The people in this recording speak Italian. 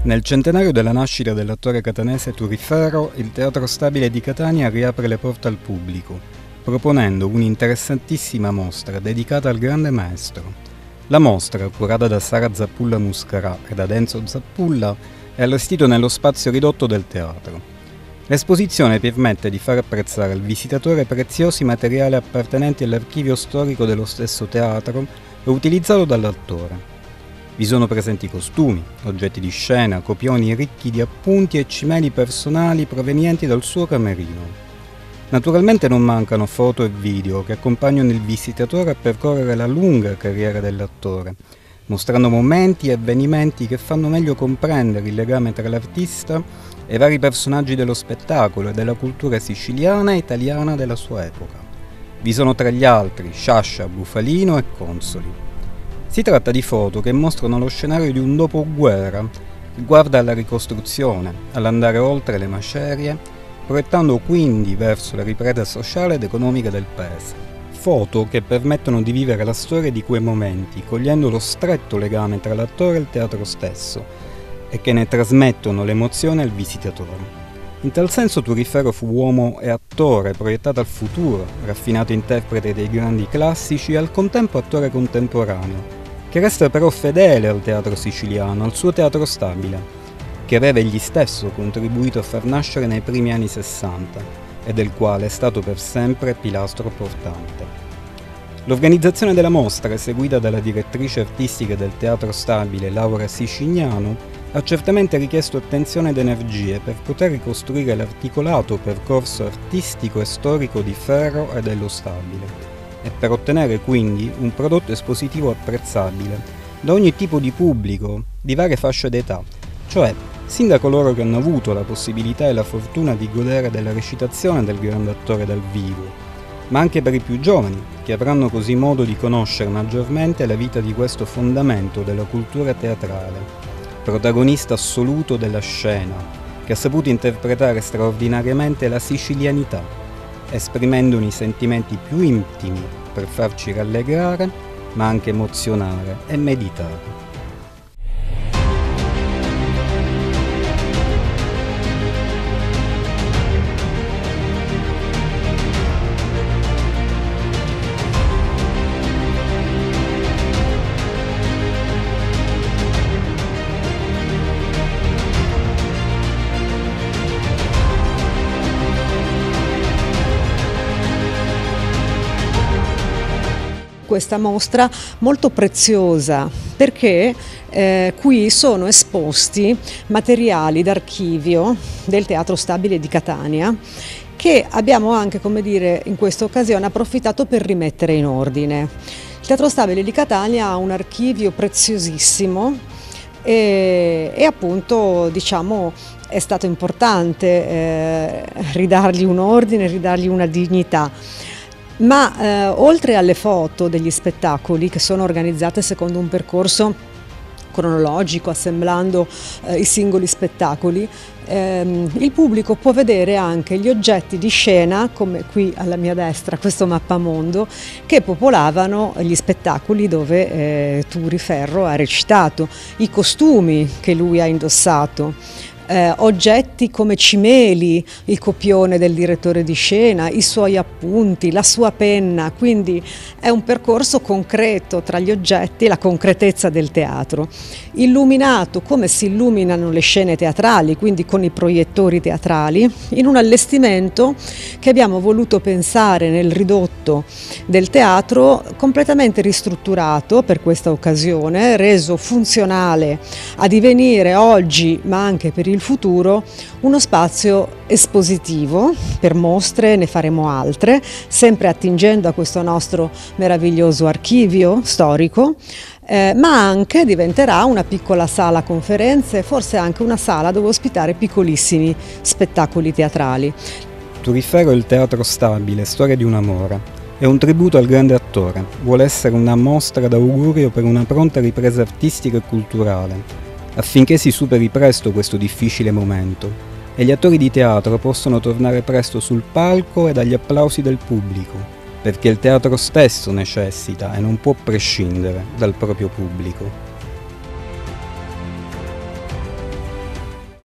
Nel centenario della nascita dell'attore catanese Turifero, il Teatro Stabile di Catania riapre le porte al pubblico, proponendo un'interessantissima mostra dedicata al grande maestro. La mostra, curata da Sara Zappulla Muscarà e da Enzo Zappulla, è allestita nello spazio ridotto del teatro. L'esposizione permette di far apprezzare al visitatore preziosi materiali appartenenti all'archivio storico dello stesso teatro e utilizzato dall'attore. Vi sono presenti costumi, oggetti di scena, copioni ricchi di appunti e cimeli personali provenienti dal suo camerino. Naturalmente non mancano foto e video che accompagnano il visitatore a percorrere la lunga carriera dell'attore, mostrando momenti e avvenimenti che fanno meglio comprendere il legame tra l'artista e i vari personaggi dello spettacolo e della cultura siciliana e italiana della sua epoca. Vi sono tra gli altri Sciascia, Bufalino e Consoli. Si tratta di foto che mostrano lo scenario di un dopoguerra che guarda alla ricostruzione, all'andare oltre le macerie, proiettando quindi verso la ripresa sociale ed economica del paese. Foto che permettono di vivere la storia di quei momenti, cogliendo lo stretto legame tra l'attore e il teatro stesso, e che ne trasmettono l'emozione al visitatore. In tal senso Turifero fu uomo e attore proiettato al futuro, raffinato interprete dei grandi classici e al contempo attore contemporaneo, che resta però fedele al teatro siciliano, al suo Teatro Stabile, che aveva egli stesso contribuito a far nascere nei primi anni 60 e del quale è stato per sempre pilastro portante. L'organizzazione della mostra, seguita dalla direttrice artistica del Teatro Stabile, Laura Sicignano, ha certamente richiesto attenzione ed energie per poter ricostruire l'articolato percorso artistico e storico di Ferro e dello Stabile, e per ottenere quindi un prodotto espositivo apprezzabile da ogni tipo di pubblico, di varie fasce d'età, cioè sin da coloro che hanno avuto la possibilità e la fortuna di godere della recitazione del grande attore dal vivo, ma anche per i più giovani, che avranno così modo di conoscere maggiormente la vita di questo fondamento della cultura teatrale, protagonista assoluto della scena, che ha saputo interpretare straordinariamente la sicilianità, esprimendone i sentimenti più intimi per farci rallegrare, ma anche emozionare e meditare. Questa mostra molto preziosa perché qui sono esposti materiali d'archivio del Teatro Stabile di Catania che abbiamo anche, come dire, in questa occasione approfittato per rimettere in ordine. Il Teatro Stabile di Catania ha un archivio preziosissimo e appunto, diciamo, è stato importante ridargli un ordine, ridargli una dignità. Ma oltre alle foto degli spettacoli che sono organizzate secondo un percorso cronologico, assemblando i singoli spettacoli, il pubblico può vedere anche gli oggetti di scena, come qui alla mia destra, questo mappamondo, che popolavano gli spettacoli dove Turifero ha recitato, i costumi che lui ha indossato. Oggetti come cimeli, il copione del direttore di scena, i suoi appunti, la sua penna, quindi è un percorso concreto tra gli oggetti e la concretezza del teatro. Illuminato come si illuminano le scene teatrali, quindi con i proiettori teatrali, in un allestimento che abbiamo voluto pensare nel ridotto del teatro, completamente ristrutturato per questa occasione, reso funzionale a divenire oggi, ma anche per il futuro, uno spazio espositivo per mostre, ne faremo altre, sempre attingendo a questo nostro meraviglioso archivio storico, ma anche diventerà una piccola sala conferenze, forse anche una sala dove ospitare piccolissimi spettacoli teatrali. Turifero e il Teatro Stabile, storia di un amore. È un tributo al grande attore, vuole essere una mostra d'augurio per una pronta ripresa artistica e culturale, affinché si superi presto questo difficile momento e gli attori di teatro possano tornare presto sul palco e agli applausi del pubblico, perché il teatro stesso necessita e non può prescindere dal proprio pubblico.